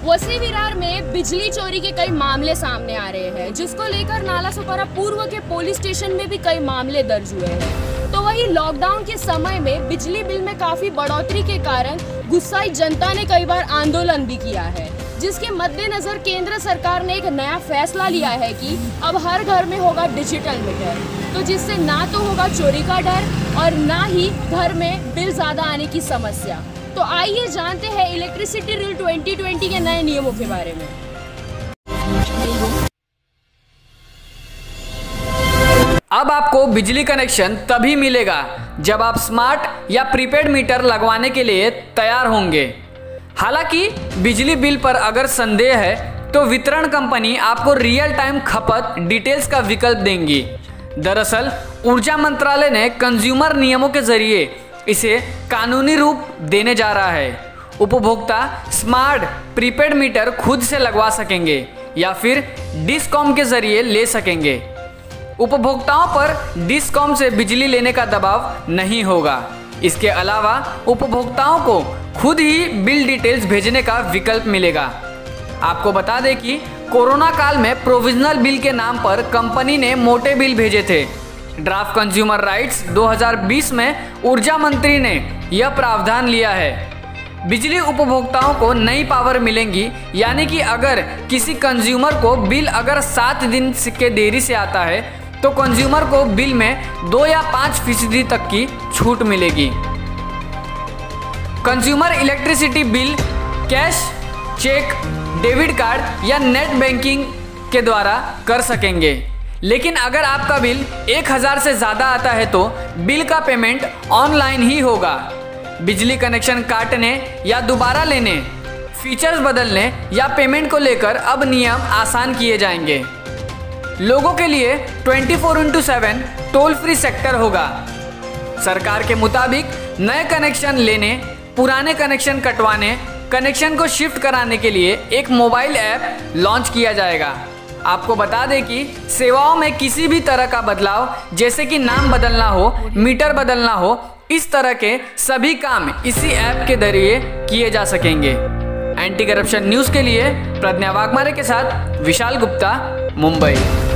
वसी विरार में बिजली चोरी के कई मामले सामने आ रहे हैं, जिसको लेकर नालासोपारा पूर्व के पुलिस स्टेशन में भी कई मामले दर्ज हुए हैं। तो वही लॉकडाउन के समय में बिजली बिल में काफी बढ़ोतरी के कारण गुस्साई जनता ने कई बार आंदोलन भी किया है, जिसके मद्देनजर केंद्र सरकार ने एक नया फैसला लिया है कि अब हर घर में होगा डिजिटल मीटर, तो जिससे ना तो होगा चोरी का डर और ना ही घर में बिल ज्यादा आने की समस्या। तो आइए जानते हैं इलेक्ट्रिसिटी रूल 2020 के नए नियमों के बारे में। अब आपको बिजली कनेक्शन तभी मिलेगा जब आप स्मार्ट या प्रीपेड मीटर लगवाने के लिए तैयार होंगे। हालांकि बिजली बिल पर अगर संदेह है तो वितरण कंपनी आपको रियल टाइम खपत डिटेल्स का विकल्प देंगी। दरअसल ऊर्जा मंत्रालय ने कंज्यूमर नियमों के जरिए इसे कानूनी रूप देने जा रहा है। उपभोक्ता स्मार्ट प्रीपेड मीटर खुद से लगवा सकेंगे या फिर डिस्कॉम के जरिए ले सकेंगे। उपभोक्ताओं पर डिस्कॉम से बिजली लेने का दबाव नहीं होगा। इसके अलावा उपभोक्ताओं को खुद ही बिल डिटेल्स भेजने का विकल्प मिलेगा। आपको बता दें कि कोरोना काल में प्रोविजनल बिल के नाम पर कंपनी ने मोटे बिल भेजे थे। ड्राफ्ट कंज्यूमर राइट्स 2020 में ऊर्जा मंत्री ने यह प्रावधान लिया है। बिजली उपभोक्ताओं को नई पावर मिलेंगी, यानी कि अगर किसी कंज्यूमर को बिल अगर 7 दिन के देरी से आता है तो कंज्यूमर को बिल में 2 या 5% तक की छूट मिलेगी। Consumer electricity bill cash, cheque, debit card या नेट बैंकिंग के द्वारा कर सकेंगे। लेकिन अगर आपका बिल 1000 से ज़्यादा आता है तो बिल का पेमेंट ऑनलाइन ही होगा। बिजली कनेक्शन काटने या दोबारा लेने, फीचर्स बदलने या पेमेंट को लेकर अब नियम आसान किए जाएंगे। लोगों के लिए 24/7 टोल फ्री सेक्टर होगा। सरकार के मुताबिक नए कनेक्शन लेने, पुराने कनेक्शन कटवाने, कनेक्शन को शिफ्ट कराने के लिए एक मोबाइल ऐप लॉन्च किया जाएगा। आपको बता दें कि सेवाओं में किसी भी तरह का बदलाव, जैसे कि नाम बदलना हो, मीटर बदलना हो, इस तरह के सभी काम इसी ऐप के जरिए किए जा सकेंगे। एंटी करप्शन न्यूज़ के लिए प्रज्ञा वाघमारे के साथ विशाल गुप्ता, मुंबई।